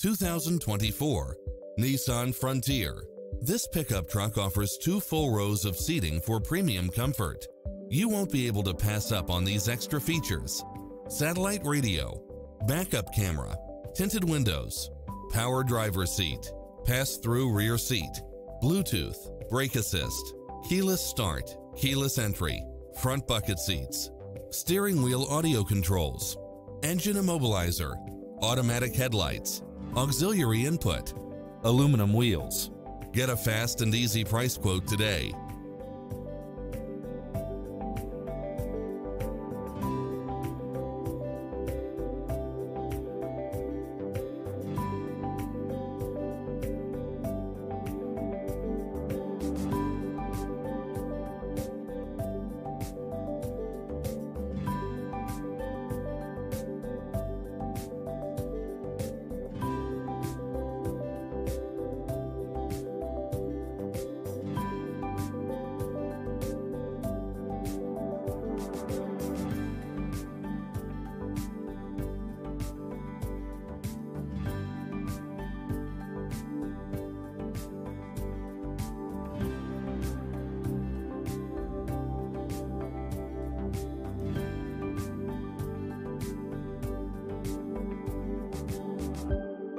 2024 Nissan Frontier. This pickup truck offers 2 full rows of seating for premium comfort. You won't be able to pass up on these extra features: satellite radio, backup camera, tinted windows, power driver seat, pass-through rear seat, Bluetooth, brake assist, keyless start, keyless entry, front bucket seats, steering wheel audio controls, engine immobilizer, automatic headlights, auxiliary input, aluminum wheels. Get a fast and easy price quote today